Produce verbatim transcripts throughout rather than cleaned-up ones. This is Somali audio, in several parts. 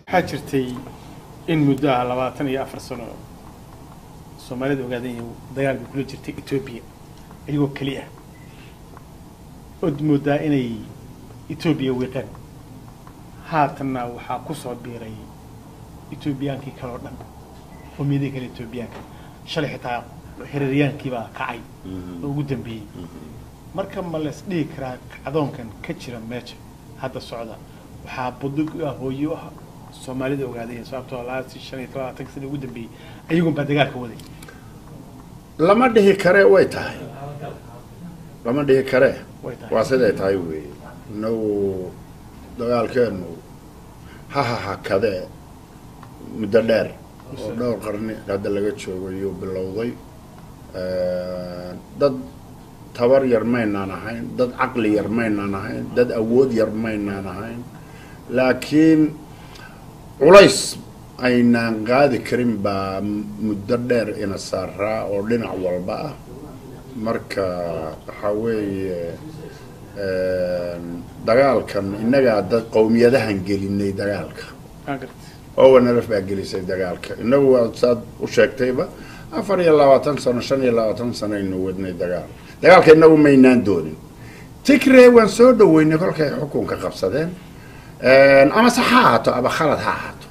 حاجرتي إن مدة على وطن يا فرسنا الصومالي وقاعدين ديال بيقولوا جرتي إثيوبيا أيوة كليه قد مدة إني إثيوبيا ويقن هاتنا وحاقصوا بيري إثيوبيان كي كلودن وميديك الإثيوبيان شريحة هريريان كيبا كعي وقدم بي مركب ملص ديك راك عدون كان كتير ماتش هذا الصعدة وحابدك هو يوها الصومالي ده وقاعدين سببتوا على الشريط لا تكسر وقدم بي أيهم بدقاك ودي لما ده كره ويتاي لما ده كره واسده تاي وي نو دغال كانو ها ها ها كذا مدلر ودور قرني هذا laga joogo iyo bilowday ee dad tabar yar maynaan ahayn dad aqli yar maynaan ahayn dad awood yar maynaan ahayn laakiin culays aynaan qaadi karin ba muddo dheer ina saaraa oo dhinac walba ah marka waxa weeye ee dagaalkan inaga dad qowmiyadahan gelinay dagaalka oo wana raf baa gelisay dagaalka inagu waa saad u sheegtayba afar iyo labaatan sano shan iyo labaatan sano aynu wadnay dagaal dagaalka inagu maynaan doonin tikre waan soo dhaweynay kolkay xukunka qabsadeen ee ama saxaato aba khalad haato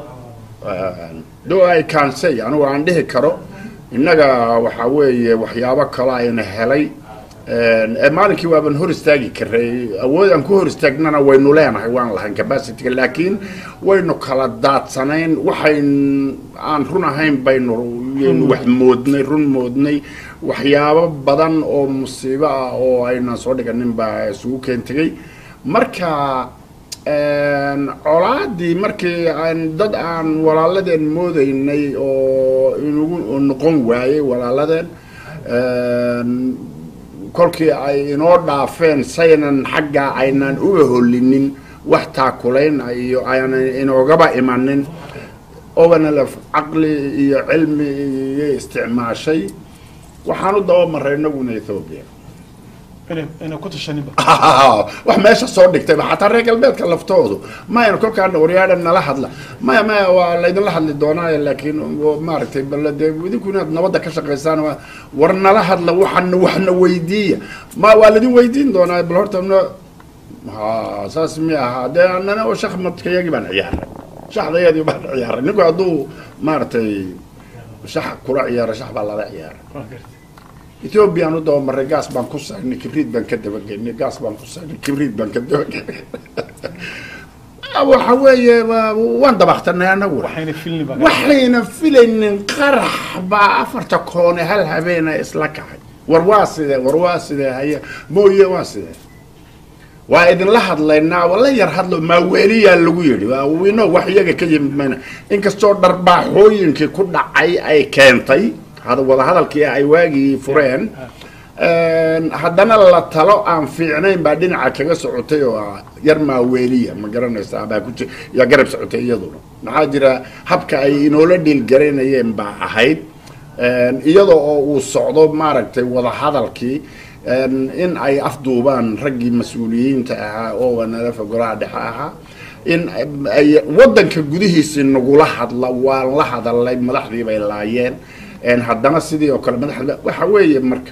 do ay kan say anu waan dhihi karo inaga waxa weeye waxyaabo kale ayna helay ee maalinkii waaban hor istaagi karay awood aan ku hor istaagnana waynu leenahay waan lahayn capacity laakiin waynu kala daadsanayn waxayn aan run ahayn baynu wax moodnay run moodnay waxyaabo badan oo musiibo ah oo ayna soo dhiganin baa isugu keentay marka een colaadii markii aan dad aan walaaladeen moodaynay oo inugu noqon waayay walaaladeen een kolkii ay inoo dhaafeen saynan xagga aynaan uga holinin wax taakulayn iyo aynan inoogaba imanin oobana la aqli iyo cilmi iyo isticmaashay waxaan u daba maray inaguna Ethiopia أنا أنا كنت شنيبة. wax meesha soo dhigtay xataa reer galbeedka laftoodu ma ayna kolkaan wariyaadan nala hadla ma ma waa la idin la hadli doonaa laakiin ma aragtay balade idinkuna nabada ka shaqeysaan war nala hadla waxan waxna weydiiya ma waa la idin weydiin doonaa bal horta ha saas mi aha anana oo shakhmadka yagi baan ciyaaray shaxdayadii baan ciyaaray ninkoo haduu ma aragtay shax kula ciyaaray shax baa la ciyaaray Ethiopia anu doo maray gas baan ku saarnay kibrid baan ka dabageynay gas baan ku saarnay kibrid baan ka dabageynay waxa weeye waan dabaqtanay anagu waxayna filni baa waxayna filaynin qarax baa afarta koone hal habeena isla kacay war waaside war waaside haya mooye waaside waa idin la hadlaynaa wala yar hadlo ma weeliya lagu yiri waa wiino wax iyaga ka yimid inkastoo dharbaaxooyinkii ku dhacay ay keentay هذا وضع هذا الكي عواجي فرين هذانا لا تلو عن فيعنين بعدين عكجا سعوتي يرمى ويلية ما قرنا يستعبها كنت يا قرب سعوتي يدور نعادرة حبك أي نولد الجرين ينبع هيد يدو والصعود مارك وضع هذا الكي إن أي أفضل بان رجي مسؤولين تاعها أو أنا لا فقرا دحاها إن أي وضن كجوده سن نقولها الله الله هذا الله ملاحظي بيلاين إن هذا سيدي أو كلام هذا وحوي مركب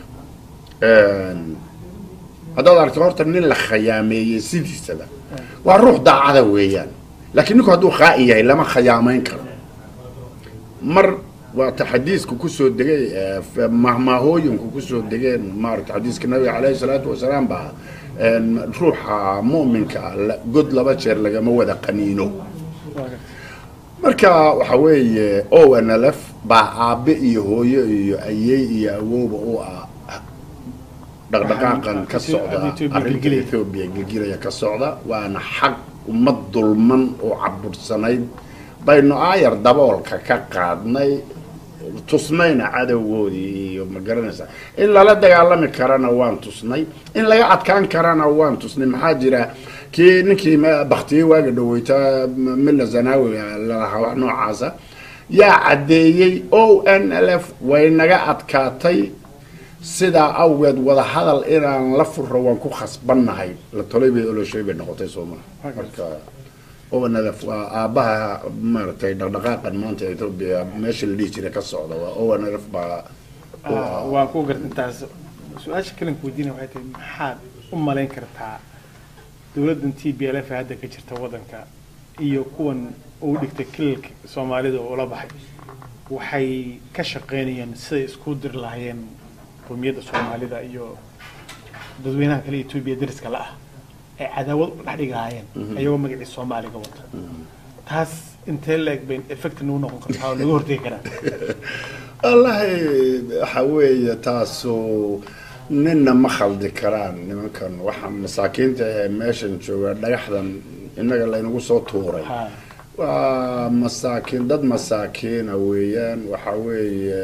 هذا الأرتباط من الخيامي سيدي سلا والروح ضاع هذا ويان لكنك هذا خائية لما خيامين كلام مر وتحديث كوكوسو دقي مهما هو يوم كوكوسو دقي مر تحديث النبي عليه الصلاة والسلام بها روح مؤمن قد لبشر لقى مودا قنينه marka waxa weeye oo nalaf ba aabe iyo hooyo iyo ayay iyo awooba oo ah dhaqdhaqaaqan ka socda arrinta Ethiopia gilgilaya ka socda waana xaq ummad dulman oo cabursanayd bayno ayar daboolka ka qaadnay tusnayna cadawgoodii iyo ma garanaysa in la dagaalami karana waan tusnay in laga adkaan karana waan tusnay maxaa jira kii ninkii ma baqtiyay waaga dhaweyta milla zanaawi la wax noocaasa yaa cadeeyay oo N L F way naga adkaatay sida awgeed wada hadal inaan la furo waan ku khasbanahay la tolay bay olo sheegay noqotay Soomaaliya marka oo nalaf aabaha maartay dhaqdhaqaaqan maanta Ethiopia meesha la dhijira ka socdo oo nalaf ba waa ku gartintaas su'aasha kale ku weydiinay waxay tahay maxaad u malayn kartaa dawladdan T B L F hadda ka jirta wadanka iyo kuwan uu dhigtay kilka Soomaalida oo la baxay waxay ka shaqeynayaan sida isku dir lahaayeen qowmiyadda Soomaalida iyo dadweynaha kale Ethiopia dariska la ah ee cadaawad u dhaxdhigaayeen ayagoo magaciisa Soomaaliga wata taas intee leeg bayn effect noo noqon kartaa oo laga hortagi karaa الله حوي تاسو ننا ما خلد كران نمكن وحن مساكين ماشن شو دغخدن انغا لا انغو سو تووري ومساكين دد مساكين ويان waxa weeye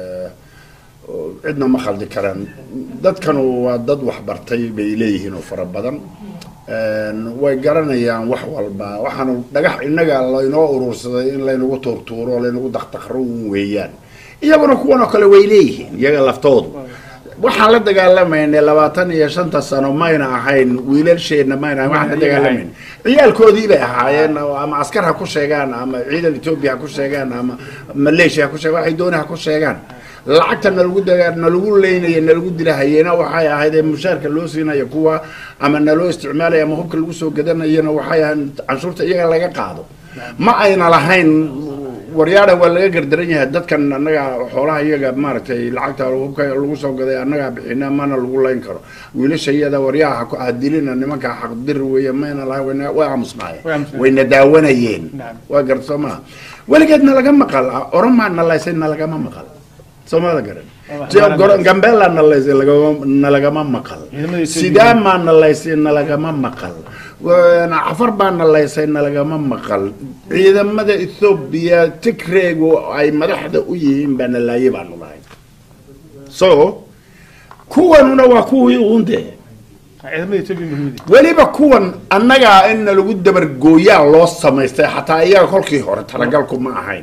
cidna ma khaldi karaan dadkan waa dad wax bartay bay leeyihiin oo fara badan een way garanayaan wax walba waxaan dhagax inaga la inoo urursaday in la inagu tortuuro la inagu daqtaqro weeyaan iyaguna kuwan oo kale way leeyihiin iyaga laftoodu waxaan la dagaalamayna labaatan iyo shan sano mayna ahayn wiilasheena mayna waxaan la dagaalamayna ciyaalkoodii bay ahaayeen ama askar ha ku sheegaan ama ciidan Ethiopia ku sheegaan ama Malaysia ku sheegaan waxay doonaan ku sheegaan lacagtana lagu dagaarna lagu leeynayo lagu dilahayna waxay ahayd mushaarka loo siinayo kuwa ama naloo isticmaalay ama hubka lagu soo gadanayna waxay ahayd canshuurta iyaga laga qaado ma ayna lahayn waryaada waa laga gardaran yahay dadkan anaga xoolaha iyaga maartay lacagta hubka lagu soo gaday anaga bixina mana lagu leyn karo wiilashayada waryaha ku ahdilina nimanka xaq dir weeye mayna lahayn waa amusnaayeen wayna daawanayeen waa gartoma waligeedna laga maqal oramaana laysan laga ma maqal Soomaalida garan jeel goran Gambela na laysan laga laga ma maqal Sidaama na laysan laga ma maqal wana afar baan laysan laga ma maqal ciidamada Ethiopia tikreego ay madaxda u yihiin baan la yaabaan lahayn so kuwanuna waa kuwii uunde ciidamada Ethiopia muhiimadi waliba kuwan annaga in lagu dabar gooyaa loo sameystay xataa iyaga kolkii hore talagalku ma ahayn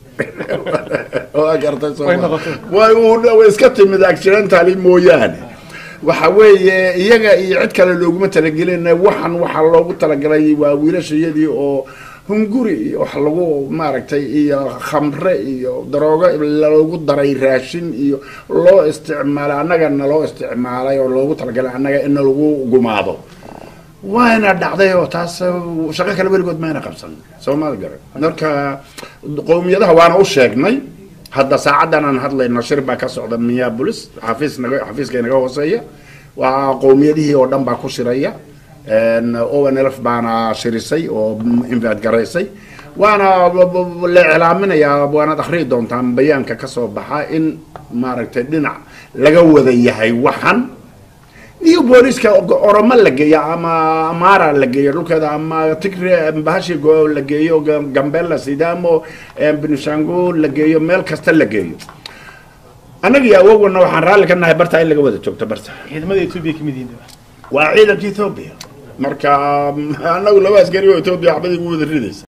oo agartay soo way uu iska timid accidentally mooyaane waxa weeye iyaga iyo cid kale looguma talagelin waxan waxa loogu talagalay waa wiilashayadii oo hunguri wax lagu maaragtay iyo khamre iyo darooga loogu daray raashin iyo loo isticmaalay anaga loo isticmaalay oo loogu talagalay anaga in lagu gumaado waana dhacday oo taas shaqo kale weligood ma ayna qabsan Soomaali garan marka qowmiyadaha waana u sheegnay hadda saacadan aan hadlayno shirba ka socda Minneapolis xafiis naga xafiiska naga hooseeya waa qowmiyadihii oo dhan baa ku shiraya een oo nalaf baana shirisay oo invite garaysay waana la ilaaminaya waana akhri doontaan bayaanka ka soo baxa in maaragtay dhinac laga wada yahay waxan iyo booliska oroma la geeyo ama amara la geeyo dhulkeeda ama tikre bahashi go la geeyo Gambela Sidaamo Benishangul la geeyo meel kasta la geeyo anaga yaa wogna waxaan raali ka nahay barta in laga wada joogto barta ciidamada Ethiopia kamidin waa ciidanka Ethiopia marka anagu laba askari oo Ethiopia xabadii ugu wada ridaysa